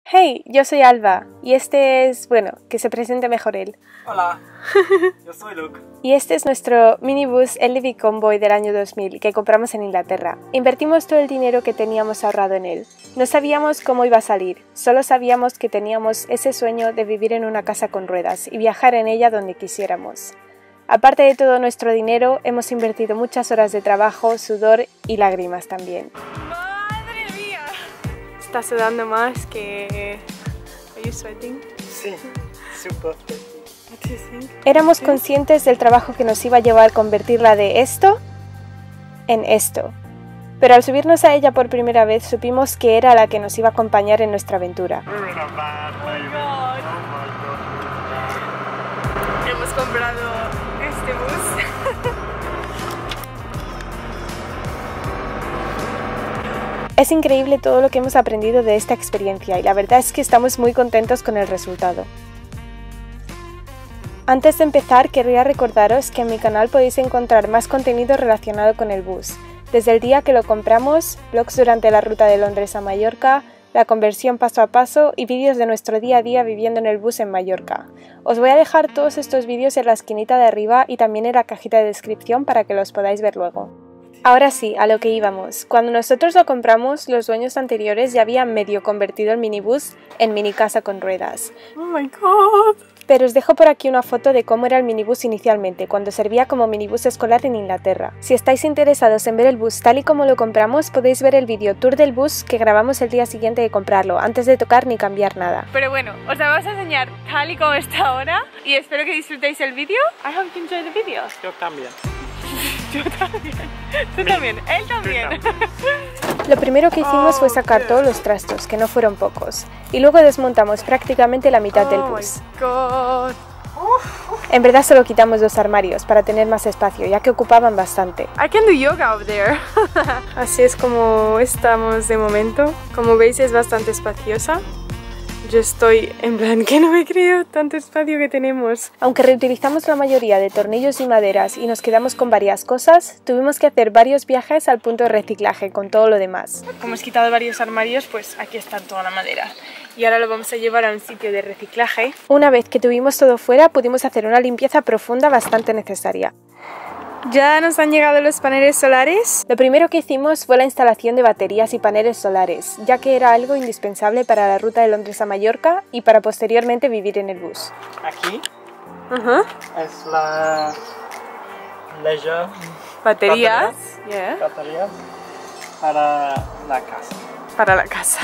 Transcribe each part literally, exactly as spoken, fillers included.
Hey, yo soy Alba y este es, bueno, que se presente mejor él. Hola, yo soy Luke. Y este es nuestro minibus L V Convoy del año dos mil que compramos en Inglaterra. Invertimos todo el dinero que teníamos ahorrado en él. No sabíamos cómo iba a salir, solo sabíamos que teníamos ese sueño de vivir en una casa con ruedas y viajar en ella donde quisiéramos. Aparte de todo nuestro dinero, hemos invertido muchas horas de trabajo, sudor y lágrimas también. ¡Madre mía! Está sudando más que... ¿Are you sweating? Sí, super sweaty. What do you think? Éramos conscientes del trabajo que nos iba a llevar convertirla de esto en esto. Pero al subirnos a ella por primera vez supimos que era la que nos iba a acompañar en nuestra aventura. We're in a van, Oh baby. my god. Oh my god. Hemos comprado este bus. Es increíble todo lo que hemos aprendido de esta experiencia y la verdad es que estamos muy contentos con el resultado. Antes de empezar, querría recordaros que en mi canal podéis encontrar más contenido relacionado con el bus. Desde el día que lo compramos, vlogs durante la ruta de Londres a Mallorca, la conversión paso a paso y vídeos de nuestro día a día viviendo en el bus en Mallorca. Os voy a dejar todos estos vídeos en la esquinita de arriba y también en la cajita de descripción para que los podáis ver luego. Ahora sí, a lo que íbamos. Cuando nosotros lo compramos, los dueños anteriores ya habían medio convertido el minibús en mini casa con ruedas. Oh my god. Pero os dejo por aquí una foto de cómo era el minibús inicialmente, cuando servía como minibús escolar en Inglaterra. Si estáis interesados en ver el bus tal y como lo compramos, podéis ver el vídeo tour del bus que grabamos el día siguiente de comprarlo, antes de tocar ni cambiar nada. Pero bueno, os la vamos a enseñar tal y como está ahora y espero que disfrutéis el vídeo. I hope you enjoy the video. Yo también. Yo también. Tú también. Él también. Lo primero que hicimos fue sacar todos los trastos, que no fueron pocos, y luego desmontamos prácticamente la mitad del Oh bus. my god. En verdad solo quitamos dos armarios para tener más espacio, ya que ocupaban bastante. I can do yoga over there. Así es como estamos de momento. Como veis es bastante espaciosa. Yo estoy en plan que no me creo tanto espacio que tenemos. Aunque reutilizamos la mayoría de tornillos y maderas y nos quedamos con varias cosas, tuvimos que hacer varios viajes al punto de reciclaje con todo lo demás. Como hemos quitado varios armarios, pues aquí está toda la madera. Y ahora lo vamos a llevar a un sitio de reciclaje. Una vez que tuvimos todo fuera, pudimos hacer una limpieza profunda bastante necesaria. Ya nos han llegado los paneles solares. Lo primero que hicimos fue la instalación de baterías y paneles solares, ya que era algo indispensable para la ruta de Londres a Mallorca y para posteriormente vivir en el bus. Aquí Ajá. es la leisure Baterías. Yeah. baterías para la casa. Para la casa.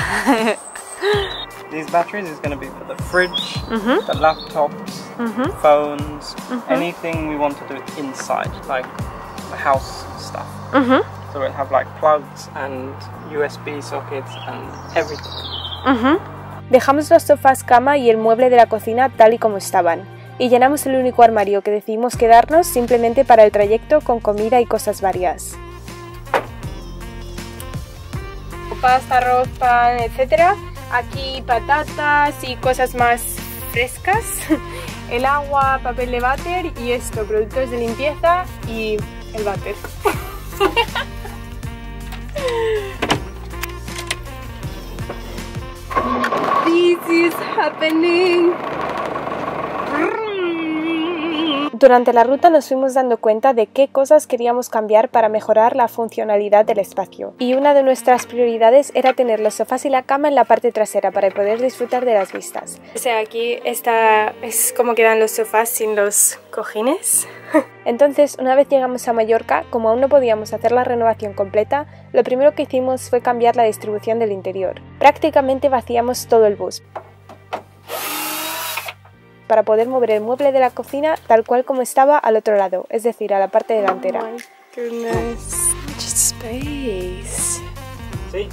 These batteries is going to be for the fridge, Mhm. the laptops, Mhm. phones, anything we want to do inside, like the house stuff. Mhm. So we'll have like plugs and U S B sockets and everything. Mhm. Dejamos los sofás, cama y el mueble de la cocina tal y como estaban, y llenamos el único armario que decidimos quedarnos simplemente para el trayecto con comida y cosas varias. Pasta, arroz, pan, etcétera. Aquí patatas y cosas más frescas. El agua, papel de váter y esto, productos de limpieza y el váter. This is happening. Durante la ruta nos fuimos dando cuenta de qué cosas queríamos cambiar para mejorar la funcionalidad del espacio. Y una de nuestras prioridades era tener los sofás y la cama en la parte trasera para poder disfrutar de las vistas. O sea, aquí está, es como quedan los sofás sin los cojines. Entonces, una vez llegamos a Mallorca, como aún no podíamos hacer la renovación completa, lo primero que hicimos fue cambiar la distribución del interior. Prácticamente vaciamos todo el bus para poder mover el mueble de la cocina tal cual como estaba al otro lado, es decir, a la parte delantera. Oh my goodness. Just space. See?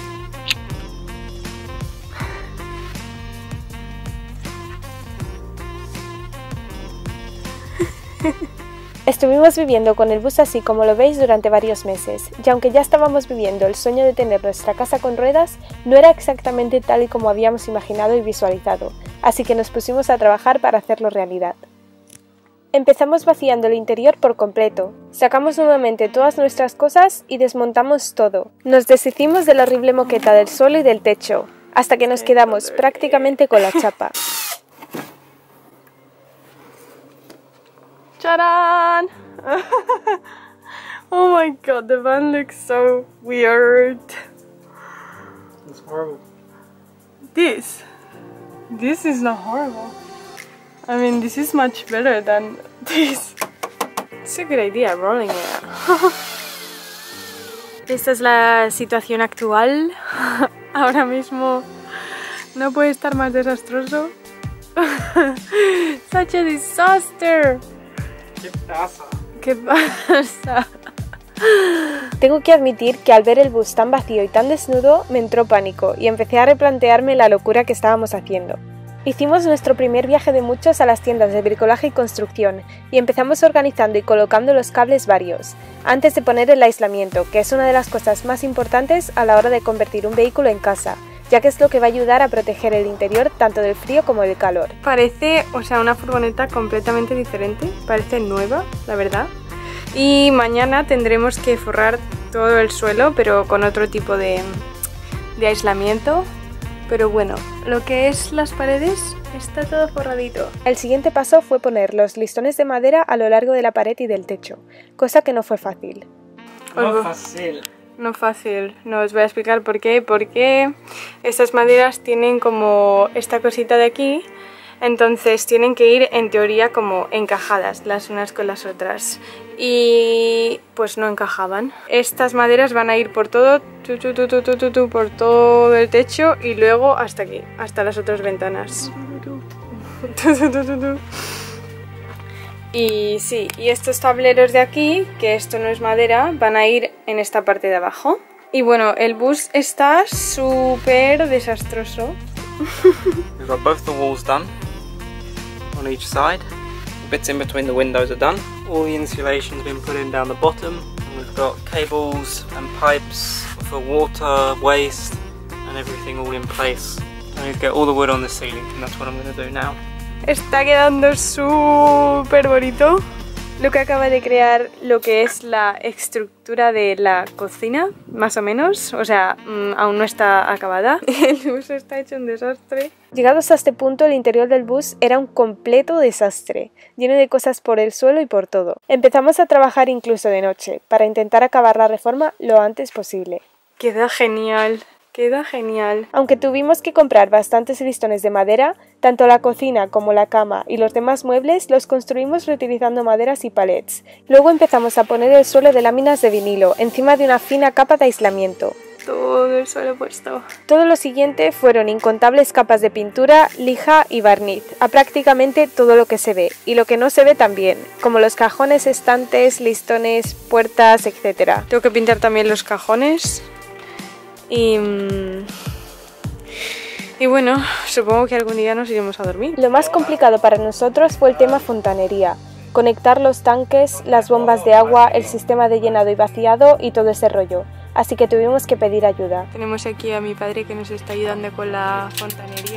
Estuvimos viviendo con el bus así como lo veis durante varios meses, y aunque ya estábamos viviendo el sueño de tener nuestra casa con ruedas, no era exactamente tal y como habíamos imaginado y visualizado, así que nos pusimos a trabajar para hacerlo realidad. Empezamos vaciando el interior por completo, sacamos nuevamente todas nuestras cosas y desmontamos todo. Nos deshicimos de la horrible moqueta del suelo y del techo. hasta que nos quedamos prácticamente con la chapa. ¡Tarán! Oh my god, the van looks so weird. It's horrible. This, this is not horrible. I mean, this is much better than this. It's a good idea, rolling it. Esta es la situación actual. Ahora mismo no puede estar más desastroso. Such a disaster. ¿Qué pasa? ¿Qué pasa? Tengo que admitir que al ver el bus tan vacío y tan desnudo me entró pánico y empecé a replantearme la locura que estábamos haciendo. Hicimos nuestro primer viaje de muchos a las tiendas de bricolaje y construcción y empezamos organizando y colocando los cables varios, antes de poner el aislamiento, que es una de las cosas más importantes a la hora de convertir un vehículo en casa, ya que es lo que va a ayudar a proteger el interior tanto del frío como del calor. Parece, o sea, una furgoneta completamente diferente, parece nueva, la verdad. Y mañana tendremos que forrar todo el suelo, pero con otro tipo de, de aislamiento. Pero bueno, lo que es las paredes está todo forradito. El siguiente paso fue poner los listones de madera a lo largo de la pared y del techo, cosa que no fue fácil. No fácil. No fácil, no os voy a explicar por qué. Porque estas maderas tienen como esta cosita de aquí, entonces tienen que ir en teoría como encajadas las unas con las otras. Y pues no encajaban. Estas maderas van a ir por todo, tu, tu, tu, tu, tu, tu, tu, por todo el techo y luego hasta aquí, hasta las otras ventanas. Y sí, y estos tableros de aquí, que esto no es madera, van a ir en esta parte de abajo. Y bueno, el bus está súper desastroso. We've got both the walls done on each side. The bits in between the windows are done. All the insulation's been put in down the bottom. And we've got cables and pipes for water, waste and everything all in place. I need to get all the wood on the ceiling and that's what I'm going to do now. Está quedando súper bonito. Lo que acaba de crear lo que es la estructura de la cocina, más o menos. O sea, mmm, aún no está acabada. El bus está hecho un desastre. Llegados a este punto, el interior del bus era un completo desastre, lleno de cosas por el suelo y por todo. Empezamos a trabajar incluso de noche, para intentar acabar la reforma lo antes posible. Queda genial. Queda genial. Aunque tuvimos que comprar bastantes listones de madera, tanto la cocina como la cama y los demás muebles los construimos reutilizando maderas y palets. Luego empezamos a poner el suelo de láminas de vinilo encima de una fina capa de aislamiento. Todo el suelo puesto. Todo lo siguiente fueron incontables capas de pintura, lija y barniz, a prácticamente todo lo que se ve, y lo que no se ve también, como los cajones, estantes, listones, puertas, etcétera. Tengo que pintar también los cajones. Y, y bueno, supongo que algún día nos iremos a dormir. Lo más complicado para nosotros fue el tema fontanería. Conectar los tanques, las bombas de agua, el sistema de llenado y vaciado y todo ese rollo. Así que tuvimos que pedir ayuda. Tenemos aquí a mi padre que nos está ayudando con la fontanería.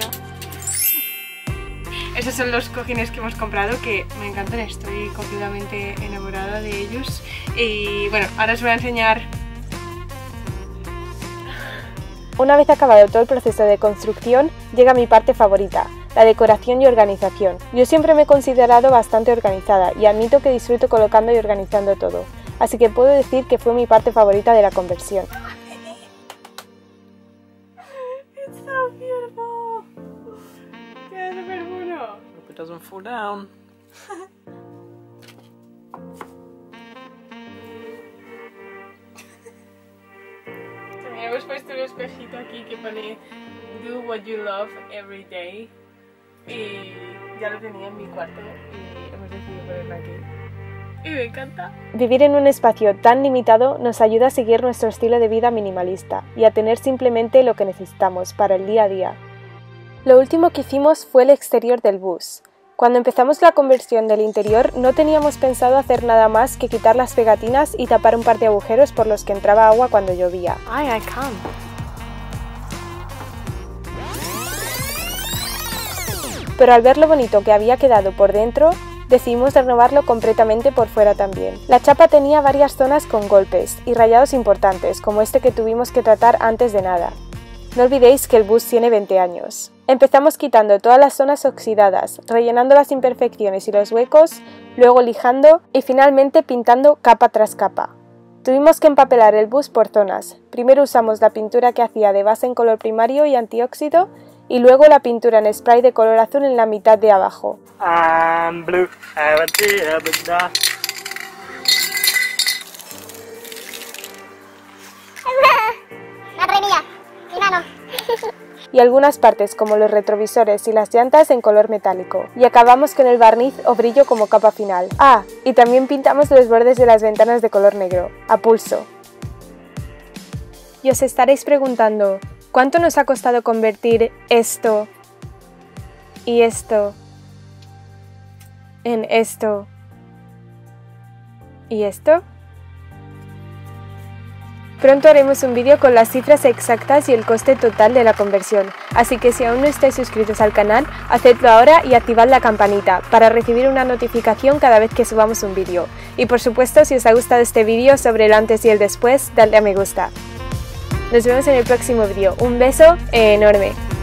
Esos son los cojines que hemos comprado, que me encantan, estoy completamente enamorada de ellos. Y bueno, ahora os voy a enseñar. Una vez acabado todo el proceso de construcción, llega mi parte favorita, la decoración y organización. Yo siempre me he considerado bastante organizada y admito que disfruto colocando y organizando todo, así que puedo decir que fue mi parte favorita de la conversión. It's so beautiful. Queda súper bueno. Hope it doesn't fall down. Hemos puesto un espejito aquí que pone Do what you love every day. Y ya lo tenía en mi cuarto y hemos decidido ponerlo aquí. Y me encanta. Vivir en un espacio tan limitado nos ayuda a seguir nuestro estilo de vida minimalista y a tener simplemente lo que necesitamos para el día a día. Lo último que hicimos fue el exterior del bus. Cuando empezamos la conversión del interior no teníamos pensado hacer nada más que quitar las pegatinas y tapar un par de agujeros por los que entraba agua cuando llovía. Ay, I can't. Pero al ver lo bonito que había quedado por dentro, decidimos renovarlo completamente por fuera también. La chapa tenía varias zonas con golpes y rayados importantes, como este que tuvimos que tratar antes de nada. No olvidéis que el bus tiene veinte años. Empezamos quitando todas las zonas oxidadas, rellenando las imperfecciones y los huecos, luego lijando y finalmente pintando capa tras capa. Tuvimos que empapelar el bus por zonas. Primero usamos la pintura que hacía de base en color primario y antióxido, y luego la pintura en spray de color azul en la mitad de abajo. And blue. Madre mía, mi mano. Y algunas partes como los retrovisores y las llantas en color metálico. Y acabamos con el barniz o brillo como capa final. Ah, y también pintamos los bordes de las ventanas de color negro, a pulso. Y os estaréis preguntando, ¿cuánto nos ha costado convertir esto y esto en esto y esto? Pronto haremos un vídeo con las cifras exactas y el coste total de la conversión, así que si aún no estáis suscritos al canal, hacedlo ahora y activad la campanita para recibir una notificación cada vez que subamos un vídeo. Y por supuesto, si os ha gustado este vídeo sobre el antes y el después, dadle a me gusta. Nos vemos en el próximo vídeo. Un beso enorme.